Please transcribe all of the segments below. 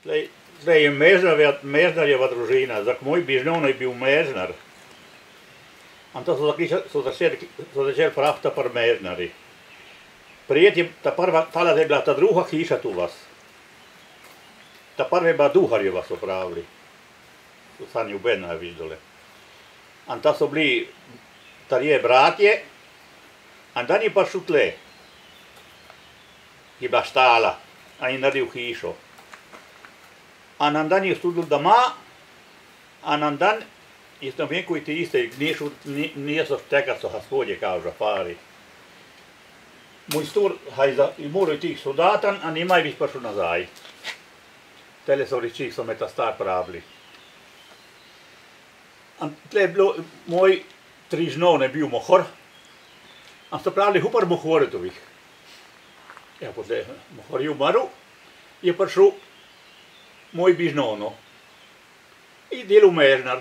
je Mežnarjeva družina, za moj bižnovno je bil Mežnar. In to so začeli praviti pri Mežnari. Prijeti, tala je bila ta druga hiša tu vas. Ta prva je bila Duharjeva, so pravili. To sa ni ubedno videli. In ta so bili tarije bratje, in dan je prišel tle. Je bila štala, in je naredil hišo. In dan je studil doma, in dan je tam nekaj te iste, niso tega, so gospodje, kaže, pari. Moj stor, je moral iti sodatan, a nimaj bi prišel nazaj. Tele so reči, so me ta star pravili. In tle je bilo, moj trižnov ne bil mohor, in so pravili, hupar mohoretovih. Ja, potem mohor je umrl, je prišel moj bižnovno. In delal Mežnar.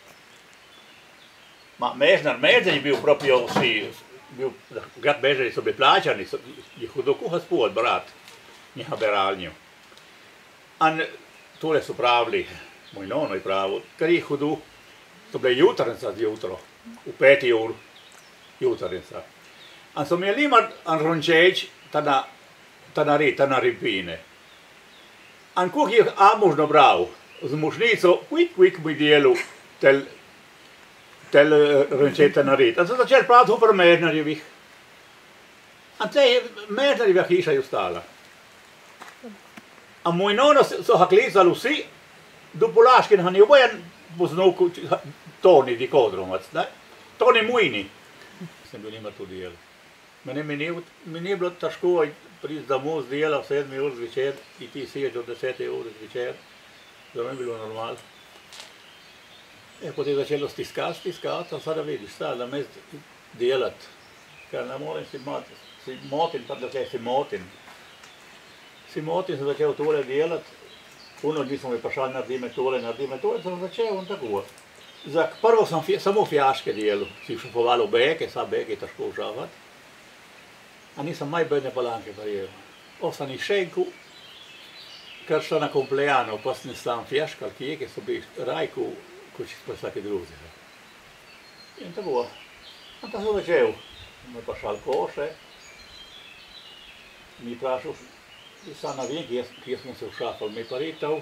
Mežnar je bil proprio vsi, grad Mežnari so bili plačani, je hodil kuha spod, brat, njeha beralnju. In tole so pravili, moj nono je pravil, ker je hodil, to bile jutrnica zjutro, v 5 ur, jutrnica. In so imeli imati rončeč, ta na ripine. In kuh je amužno bral, z mušnico, kvik bi delal tel rončeta narediti. In so začeli praviti pri Mežnarjevih. In tle je Mežnarjeva hiša je ostala. In moj nono so ga klicali vsi, do Polaške, in je obojen poznal Toni di Kodromac, ne? Toni Mujni. Sem bil njima to delal. Mi ni bilo težko priti domov z dela v 7 ur zvečer, iti sječ do 10 ur zvečer. Za me je bilo normal. Potem je začelo stiskati, a sada vidiš, sada me delati. Ker ne morem si motim, pa da si motim. Si motim, sem začel tole delati. Puno dni smo mi prišali, naredi me tole, sem začel in tako. Prvo sem samo fjaške delal, si šupoval v beke, sa beke je težko užavati. A nisem majbedne palanke prijel. Ostani šenku, ker šta na komplejano, pa sem sam fjaškal, ki so bili rajku, kot pa vsake druge. In tako. In tako sem začel. Me prišal koše, mi prašal, sam ne vem, kje smo se všafali, mi paritav.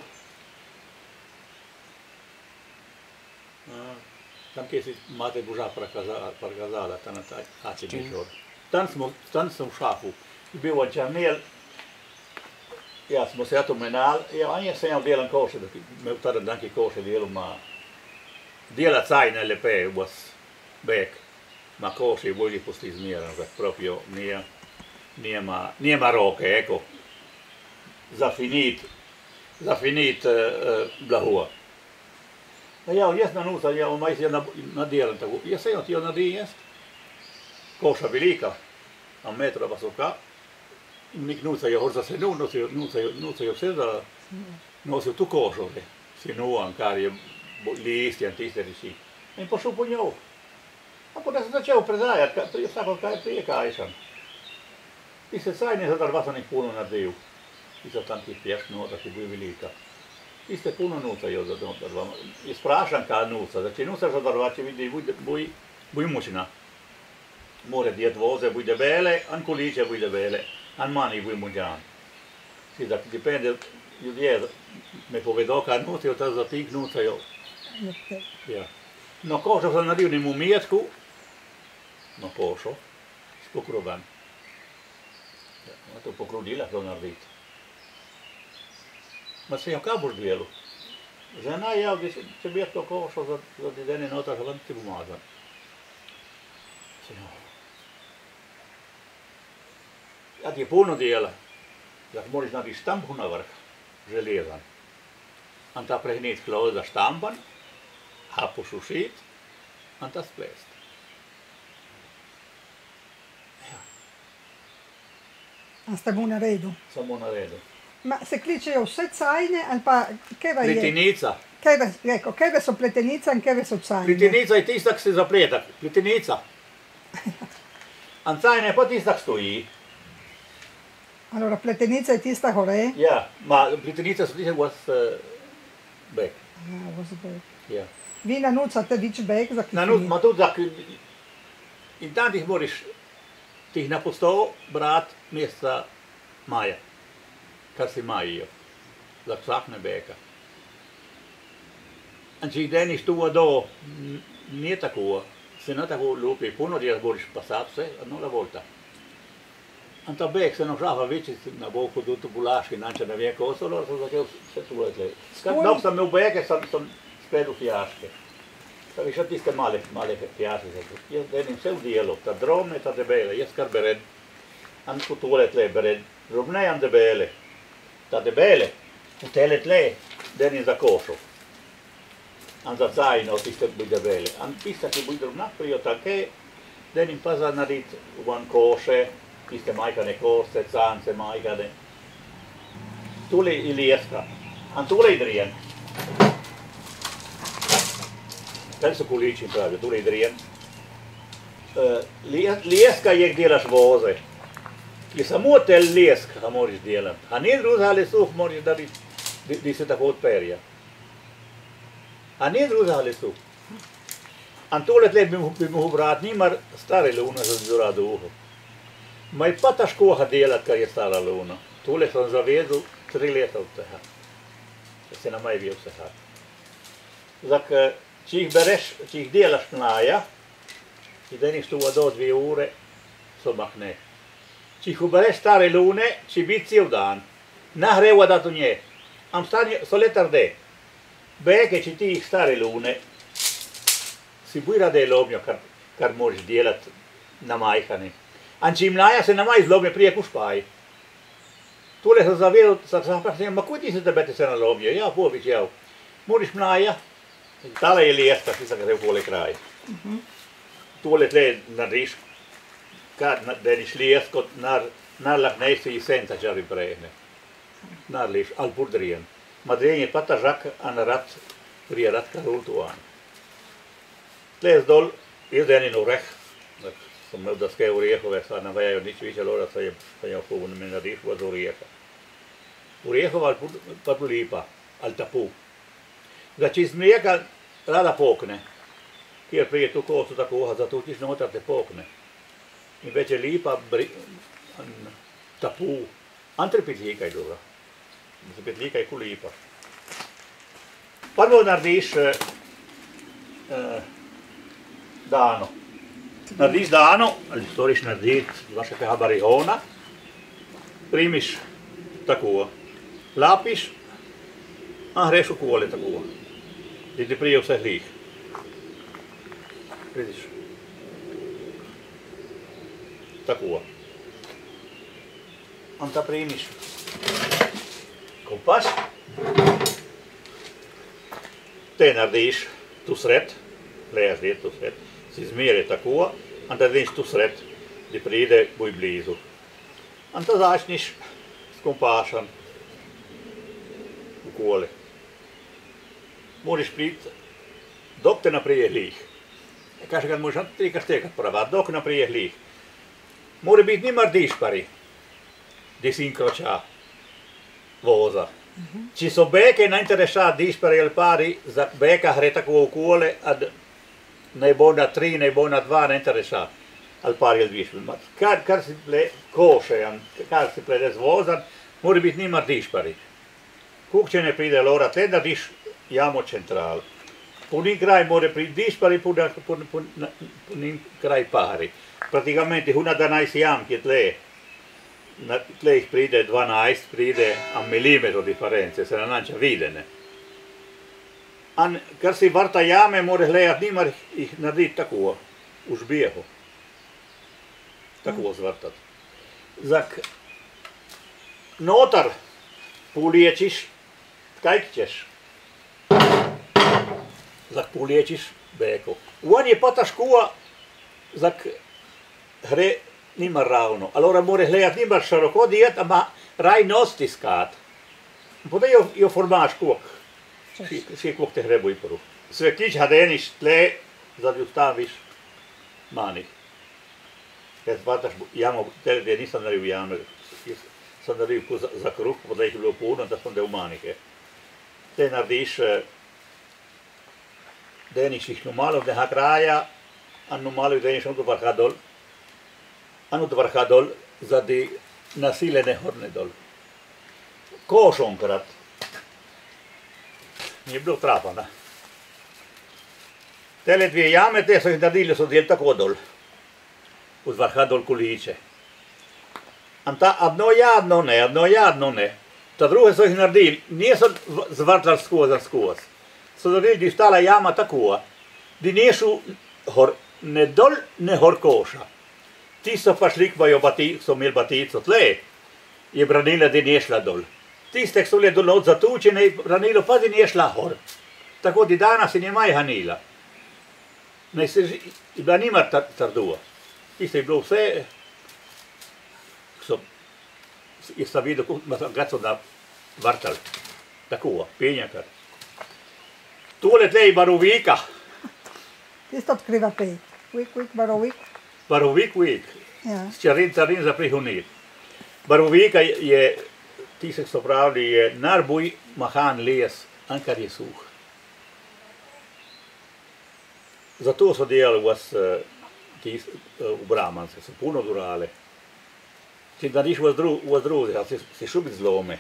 Tam, kje si mate Boža prikazala, tam na taj hači mišor. Tam sem všafal. Bil on čamel, ja smo se to menali, ja, on je sem delan koše, me v tada danki koše delal, dela cajne lepe, vas bek, ma koše bolje posti zmjeran, za proprio nijema roke, eko, za finit blahua. Ja, jaz na nusa, ja, omaj se nadelan tako, jaz sem ti jo nadijest, koša velika, a metra visoka, in nik nusa je hor za se nusa je vse da nosil tu košo, si nuan, kar je listi in tiste reči. In pošel po njo. A potem sem začel predajati, vsako kaj prije kajšan. I se saj ne zadar sam ih puno naredil. I so tam ti pješ nota, ki bi velika. I ste puno nuca jo zadarvam. I sprašam kaj nuca, znači nuca zadarvače vidi, buj mučina. More djet voze, buj debele, an količe buj debele, an mani buj muđan. Si da dipende, ljudje me povedo kaj nuca jo, ta zatik nuca jo. Ja. No košo sam naredil njemu mjetku, no pošo, s pokruban. Ja, to pokrudila to narediti. Ma se jo kaj boš delal? Žena je, če bi to košo za dideni nota, že vam ti pomazan. Ja ti je puno dela, da moraš narediti štampu na vrh, železan. In ta prehniti hlod za štampan, a posušiti, in ta splesti. A ste mu naredil? Samo naredil. Ma se kličejo vse cajne ali pa keva je? Pletenica. Keve so pletenica in keve so cajne? Pletenica je tista, ki se zapleta. Pletenica. In cajne pa tista, ki stoji. Allora, Pletenica e Tista Hore. Ja, ma Plitenica se was back. Ah, was het ook. Ja. Wie Nanut zat Witch Beek, zat Nou, nu, maar toen dacht ik, in tanti moris, tih napusto brat mjesta Maja, kad si Maja, za sakne beka. Anzi, deniš tu do, nije tako, se ne tako lupi, puno dias moris passat se, nulla volta. Anta bek se non usava veci na boku do tubulaški, nanče ne vem ko, solo so zakel se tu letle. Kad dok sam me u beke, sam spedu fijaške. Tapi še tiste male fijaške. Jaz denim se v dijelu, ta drobne, ta debele, jaz kar beren. An ku tuolet le beren, drobne an debele. Ta debele, u telet le, denim za košu. An za cajno tiste buj debele. An tiste ki buj drobnak, prije take, denim pa za narit uvan koše, tiste majkane košce, cance majkane. Tuli i lieska. An tuli i drien. Penso kuličin pravi, tuli i drien. Lieska je delaš voze. I samo tel lieska moraš delat. A nije druzali suh moraš da di se tako odperja. A nije druzali suh. An tulet le bi mu brat nimar stari luna za zura duho. Ma i pa taškoha delat kad je stara luna. Tule sam zavezu 3 leta od teha. Se nam aj bio se had. Zak, či ih delaš mlaja, i deniš tu do 2 ure, so makne. Či ih ubereš stare lune, či biti cijel dan. Nahreva da tu nje. Am stanje, so letar de. Beke či ti ih stare lune, si buj rade lomjo, kar možeš delat na majhani. Anči mlaja se na maj zlomje prije kušpaj. Tule sam zavedel, sam prašen, ma kuj ti se tebete se na lomje? Ja, pović, ja. Moriš mlaja, tale je lijesta, si sam ga pole kraj. Tule tle nariš, kad deniš lijesko, nar laknejsi i senta čari prehne. Nar liš, al purdrijen. Ma drenje pata žak, an rat, prije rat karul tuan. Tle zdol, je denin ureh, som imel daske orjehove, sad nam vejajo nič više lora, sad je povun me nariš od orjeha. Orjehova al pa tu lipa, al tapu. Znači iz mlijeka rada pokne. Kjer prije tu kosu tako, za tu tiš notar te pokne. I već je lipa, tapu, antri pitljika je dobra. Se pitljika je ku lipa. Prvo narediš dano. Narediš dano, ali storiš narediti vaše habariona, primiš tako, lapiš, a greš u kole tako. I ti prije vse hlih. Vidiš. Tako. Onda primiš kompas, te narediš tu sred, lejaš djet tu sred, si izmjeri tako, onda narediš tu sred, gdje pride buj blizu. Onda začniš s kompasom u kole. Moraš priti dok te naprije hlih. Kaže kad možeš trikaš tekat prava, dok naprije hlih. Mora biti nimar dišpari, di si inkroča voza. Či so beke najintereša dišpari ali pari, za beka gre tako v kole, ad ne bo na 3, ne bo na 2, najintereša ali pari ali dišpari. Kar si košejan, kar si plede z vozan, mora biti nimar dišpari. Kuk če ne pride lora, tle da diš jamo central. Punin kraj mora priti dišpari, punin kraj pari. Praticamente una 12 jamke tle. Tle ih pride 12, pride a milimetro diference, se nanča videne. An kar si varta jame, moraš lejat nimar ih narediti tako, u žbijehu. Tako zvrtat. Zak notar puliječiš, kaj ćeš? Zak puliječiš beko. On je pata škua, zak gre nimar ravno. Allora moraš lejat nimar široko dijet, ama raj nostiskat. Potem jo formaš kuk. Si kuk te grebu i poru. Sve kić hadeniš tle, zad ustaviš mani. Kad pataš jamo, tele nisam nariju jame. sam naredil za kruh, podaj je bilo puno, da sem del manike. Te narediš, deniš jih malo neha kraja, anu malo deniš anu do vrha dol, zadi nasilene horne dol. Koš onkrat. Nije bilo trapana. Tele dvije jame, te so jih naredili, so del tako dol. Uz vrha dol kuliče. Adno jadno ne. Ta druge so jih naredili, niso zvrtali skozi. So naredili, di stala jama tako, di nišu ne dol, ne hor koša. Ti so pa šli, so imeli batico tle, je branila, di nije šla dol. Tiste, ki so bile dol zatučene, je branilo, pa di nije šla hor. Tako di danas je njemaj hanila. Je bila nima trdua. Tiste je bilo vse, je sam vidio, kad so da vrtali. Tako, penjakar. Tole tle je barovika. Isto otkriva pej. Vik, barovik. Barovik. Ja. Carin za prihunit. Barovika je, tisek so pravili, je najbolj mahan les, ankar je suh. Zato so delali vas v Bramance, so puno durale. Če da niš vas drugi, si šubit zlome.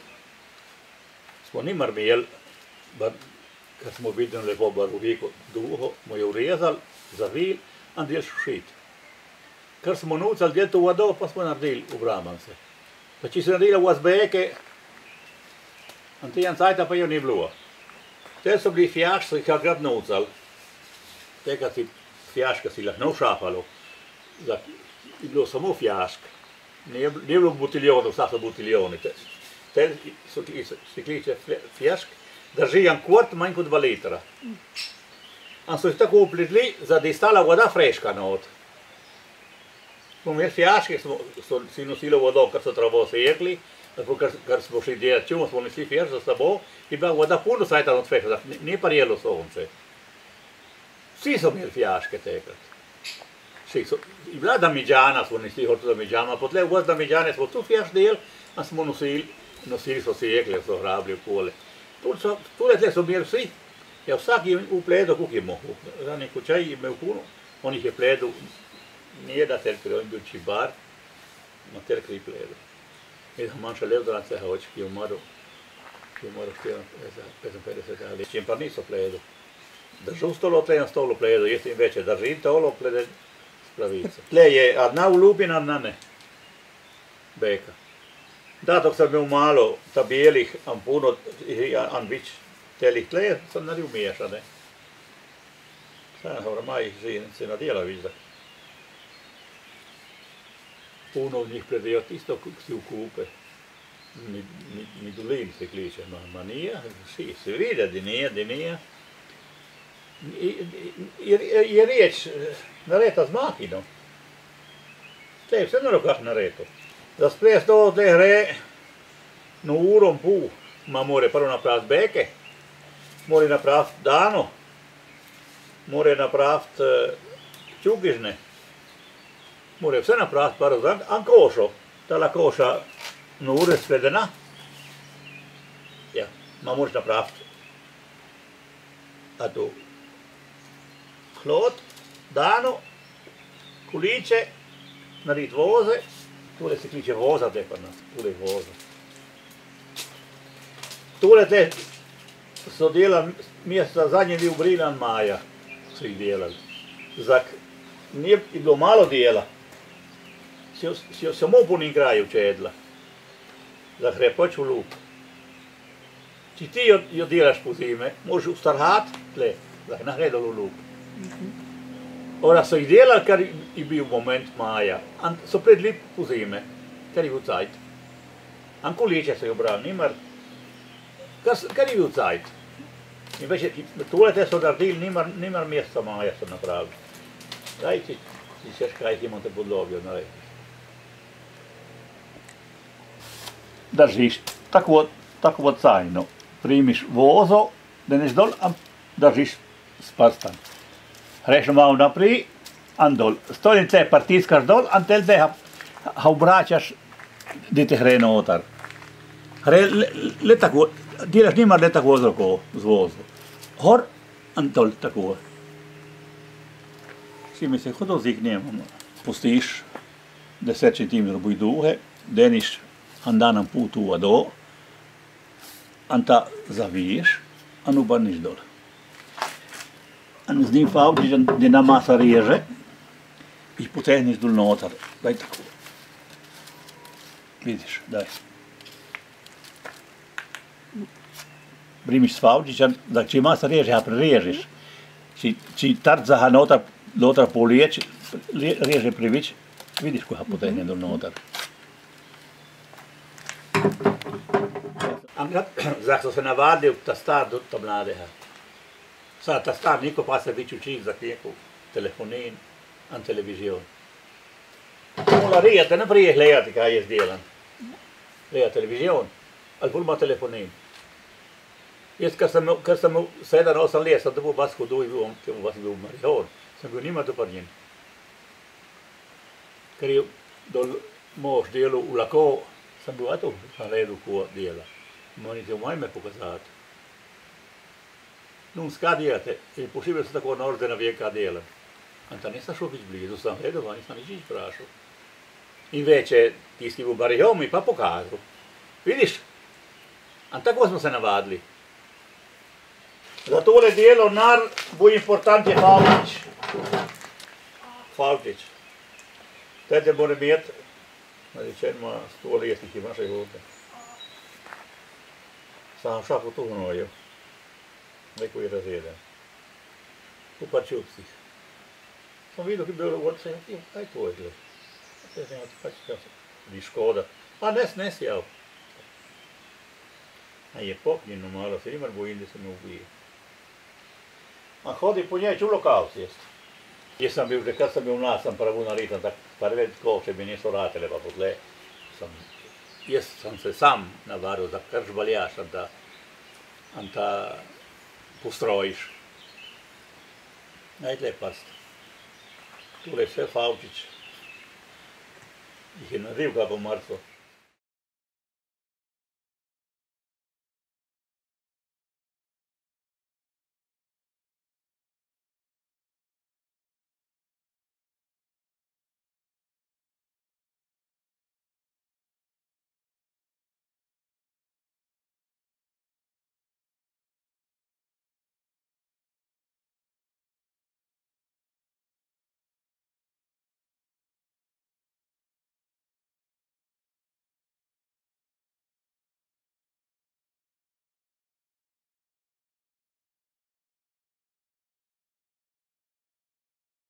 Smo nimar imeli, kad smo videli lepo baroviku duho, smo jo urezali, zavili, in del šušit. Ker smo nucali del to vodo, pa smo naredili v Bramance. Pa če si naredili vas beke, in tijan cajta pa jo ni bilo. Te so bili fjaš, so jih akrat nucali. Tega si fjaška si lahko šafalo. Je bilo samo fjašk. Nije bilo butiljonov, vsa so butiljoni. Te si kliče fjašk, drži en kvart manj kot 2 litra. In so jih tako upletli, da je stala voda freška not. Smo imeli fjaške, so si nosili vodo, kar so travo sekli, kar smo šli delati čumo, smo nesli fjaš za sabo, je bila voda puno sajta not freška, ni parjelo sonce. Vsi so imeli fjaške tekrat. Je bila Damiđana, smo nesli horto Damiđana, potle v Damiđane smo tu fjaš del, in smo nosili so sekle, so hrabli okole. Tule tle so imeli vsi. Ja, vsak je upledo, koliko je mohu. Rani kučaj je imel puno, on jih je pledo, nije da terkri, on je bil čibar, ma terkri pledo. Jedan manjša lev dan se hoč, ki je umrl 55 let. Čim pa niso pledo. Držu stolo tle, na stolu pledo, jeste im veće, držim tolo plede spravice. Tle je adna ulupina, adna ne. Beka. Da, dok sam imel malo ta bijelih, an puno, an vić, telih tle, sam naredil miješane. Sada oramaj se nadjela viš da. Puno v njih predejo tisto, kako si v kupe. Midulin se kliče, ma nije, se vide, di nije. Je riječ nareta z makinom. Tle je vse na rokah nareto. Da spres to tle gre na urom pol, ma more prvo napraviti beke, more napraviti dano, more napraviti čugižne, more vse napraviti prvo, an košo, tala koša na ure svedena, ja, ma moraš napraviti, a tu, hlod, dano, kuliče, narediti voze, tule se kliče voza, te pa nas, tule je voza. Tule te so delali, mjesta zadnje bil Brilan Maja, so jih delali. Zak, nije bilo malo dela, si jo samo po njim kraju čedla. Zak gre pač v lup. Če ti jo delaš po zime, možeš ustarhat, tle, zak nagre dol v lup. Ora so jih delali, kar je bil moment maja, so predli po zime, kar je bil cajt. An kuliče so jo brali, nimar, kar je bil cajt. In več, tole te so naredili, nimar mjesta maja so napravili. Daj, či ćeš kaj ti imate podlovjo narediti. Držiš tako cajno, primiš vozo, da neš dol, držiš s prstan. Rešno malo naprej, an dol. Stojim tle, partiskaš dol, an tel te ha obraćaš dite hre notar. Hre letako, dielas nimar letako ozroko zvozu. Hor antol tako. Si mi se hodo ziknem, pustiš 10 cm buj duhe, deniš handanan putu do, anta zaviješ, a ubarniš dol. A z njim favdiš da na masa reže i potehniš dol notar. Daj tako. Vidiš, daj. Primiš s favdićem, da či masa reže, a prerežeš. Či tarzaha notar poliječ, reže privić, vidiš koja potehne dol notar. Zašto se navadio ta star do ta mladeha. Sad ta star niko pa se bić učin za neku telefonin, an televizion. Mulla riittää, ne prije gledati kaj je zdjelan. Gleda televizion, ali pol ima telefonin. Jaz, kad sam 7-8 let, sam dobil vas hudu i vas bil marihuan, sam bil nima doparnjen. Ker je dol mož delu v lako, sam bil ato na redu ko dela. Monite umaj me pokazati. Non scadiate, e possibile se tako nordena vije kad delam. Anta nisam šel bić blizu, sam redova, nisam nič prašao. Invece tisti v barihom mi pa pokazal. Vidiš? A tako smo se navadili. Za tole delo nar bo important je Favdić. Favdić. Tede mora imeti, rečeno, 100 let jih imaš aj ovdje. Sam šaku tu gnoju. Neko je razjeden. U parčupcih. Sam vidio, ki je bilo vod, sem jim, kaj to je gled? Te sem jim, pač, ni škoda. A ne sjel. A je popnjeno malo, se imar bojim, da se me ubije. A hodi po njej, čulo kao sjest. Jaz sam bil, že kad sam bil mlad, sam pravu naritan, tak prve koče mi niso ratele, pa podle. Jaz sam se sam navadil za krš baljaš, anta postrojiš. Najdle past. Tule sve Favdić. Ih je naril ga po marcu.